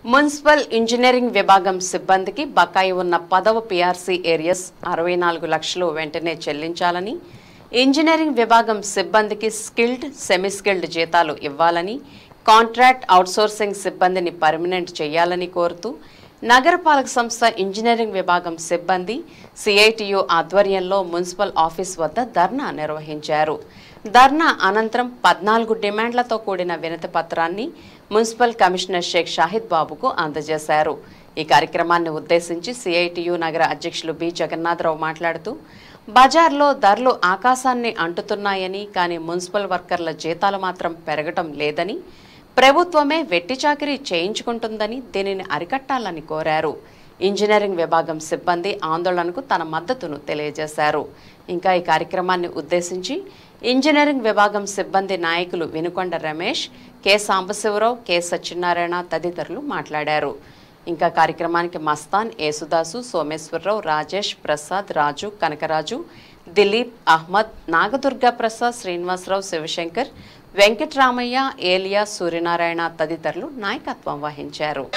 Municipal engineering విభాగం సిబ్బందికి బకాయి ఉన్న 10వ పీఆర్సీ ఏరియస్ 64 లక్షలు వెంటనే చెల్లించాలని, ఇంజనీరింగ్ విభాగం సిబ్బందికి స్కిల్డ్, సెమీ స్కిల్డ్ జీతాలు ఇవ్వాలని, కాంట్రాక్ట్ అవుట్సోర్సింగ్ సిబ్బందిని పర్మనెంట్ చేయాలని కోరుతూ నగరపాలక సంస్థ ఇంజనీరింగ్ విభాగం సిబ్బంది సిఐటియు ఆధ్వర్యంలో మున్సిపల్ ఆఫీస్ వద్ద ధర్నా నిర్వహించారు. ధర్నా అనంతరం 14 డిమాండ్లతో కూడిన వినతి పత్రాన్ని మున్సిపల్ కమిషనర్ షేక్ షాహిద్ బాబుకు అందజేశారు. ఈ కార్యక్రమాన్ని ఉద్దేశించి సిఐటియు నగర అధ్యక్షులు బి జగన్నాథరావు మాట్లాడుతూ, బజార్లో ధరలు ఆకాశాన్ని అంటుతున్నాయని, కానీ మున్సిపల్ వర్కర్ల జీతాలు మాత్రం పెరగటం లేదని, ప్రభుత్వమే వెట్టి చాకిరీ చేయించుకుంటుందని, దీనిని అరికట్టాలని కోరారు. ఇంజనీరింగ్ విభాగం సిబ్బంది ఆందోళనకు తన మద్దతును తెలియజేశారు. ఇంకా ఈ కార్యక్రమాన్ని ఉద్దేశించి ఇంజనీరింగ్ విభాగం సిబ్బంది నాయకులు వినుకొండ రమేష్, కె సాంబశివరావు, కె సత్యనారాయణ తదితరులు మాట్లాడారు. ఇంకా కార్యక్రమానికి మస్తాన్, యేసుదాసు, సోమేశ్వరరావు, రాజేష్, ప్రసాద్, రాజు, కనకరాజు, దిలీప్, అహ్మద్, నాగదుర్గా ప్రసాద్, శ్రీనివాసరావు, శివశంకర్, వెంకటరామయ్య, ఏలియా, సూర్యనారాయణ తదితరులు నాయకత్వం వహించారు.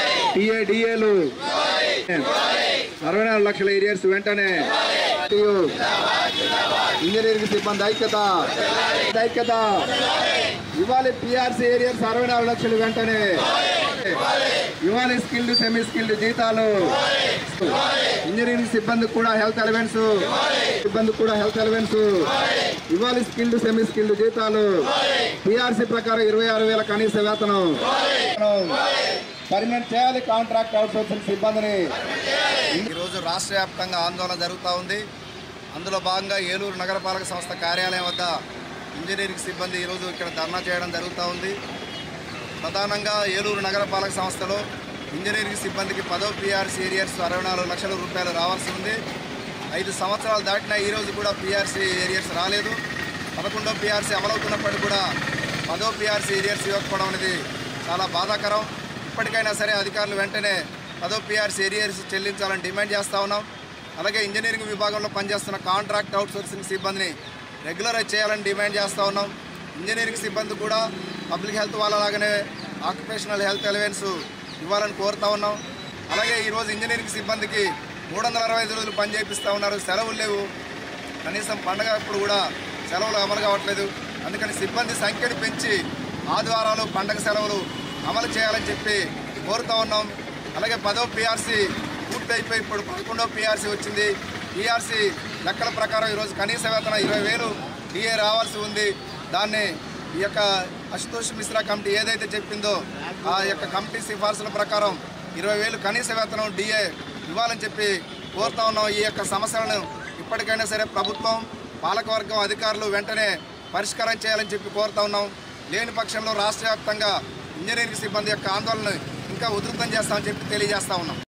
64 లక్షల ఏరియర్స్ వెంటనే ఇంజనీరింగ్ సిబ్బంది ఐక్యత ఇవ్వాలి. పిఆర్సీ ఏరియర్స్ 64 లక్షలు వెంటనే ఇవ్వాలి. స్కిల్డ్, సెమీ స్కిల్డ్ జీతాలు ఇంజనీరింగ్ సిబ్బంది కూడా హెల్త్ అలవెన్స్ ఇవ్వాలి. స్కిల్డ్, సెమీ స్కిల్డ్ జీతాలు పిఆర్సీ ప్రకారం 26,000 కనీస వేతనం పర్మనెంట్ చేయాలి. కాంట్రాక్ట్ అవుట్సోర్సింగ్ సిబ్బందిని. ఈరోజు రాష్ట్ర వ్యాప్తంగా ఆందోళన జరుగుతూ ఉంది. అందులో భాగంగా ఏలూరు నగరపాలక సంస్థ కార్యాలయం వద్ద ఇంజనీరింగ్ సిబ్బంది ఈరోజు ఇక్కడ ధర్నా చేయడం జరుగుతూ ఉంది. ప్రధానంగా ఏలూరు నగరపాలక సంస్థలో ఇంజనీరింగ్ సిబ్బందికి 10వ పీఆర్సీ ఏరియర్స్ 64 లక్షల రూపాయలు రావాల్సి ఉంది. 5 సంవత్సరాలు దాటినా ఈరోజు కూడా పీఆర్సీ ఏరియర్స్ రాలేదు. 11వ పీఆర్సీ అమలవుతున్నప్పటికీ కూడా 10వ పీఆర్సీ ఏరియర్స్ ఇవ్వకపోవడం అనేది చాలా బాధాకరం. ఇప్పటికైనా సరే అధికారులు వెంటనే 10వ పీఆర్సీ ఏరియర్స్ చెల్లించాలని డిమాండ్ చేస్తూ ఉన్నాం. అలాగే ఇంజనీరింగ్ విభాగంలో పనిచేస్తున్న కాంట్రాక్ట్ అవుట్సోర్సింగ్ సిబ్బందిని రెగ్యులరైజ్ చేయాలని డిమాండ్ చేస్తూ ఉన్నాం. ఇంజనీరింగ్ సిబ్బంది కూడా పబ్లిక్ హెల్త్ వాళ్ళలాగానే ఆక్యుపేషనల్ హెల్త్ అలవెన్స్ ఇవ్వాలని కోరుతూ ఉన్నాం. అలాగే ఈరోజు ఇంజనీరింగ్ సిబ్బందికి 365 రోజులు పని చేపిస్తూ ఉన్నారు. సెలవులు లేవు. కనీసం పండగ అప్పుడు కూడా సెలవులు అమలు కావట్లేదు. అందుకని సిబ్బంది సంఖ్యను పెంచి ఆదివారాలు, పండగ సెలవులు అమలు చేయాలని చెప్పి కోరుతూ ఉన్నాం. అలాగే 10వ పీఆర్సీ పూర్తి అయిపోయి ఇప్పుడు 11వ పీఆర్సీ వచ్చింది. పీఆర్సీ లెక్కల ప్రకారం ఈరోజు కనీస వేతనం 20,000 డిఏ రావాల్సి ఉంది. దాన్ని ఈ యొక్క అశుతోష్ మిశ్రా కమిటీ ఏదైతే చెప్పిందో ఆ యొక్క కమిటీ సిఫార్సుల ప్రకారం 20,000 కనీస వేతనం డిఏ ఇవ్వాలని చెప్పి కోరుతా ఉన్నాం. ఈ యొక్క సమస్యలను ఇప్పటికైనా సరే ప్రభుత్వం, పాలకవర్గం, అధికారులు వెంటనే పరిష్కారం చేయాలని చెప్పి కోరుతా ఉన్నాం. లేని పక్షంలో రాష్ట్ర వ్యాప్తంగా ఇంజనీరింగ్ సిబ్బంది యొక్క ఆందోళన ఇంకా ఉధృతం చేస్తామని చెప్పి తెలియజేస్తా ఉన్నాం.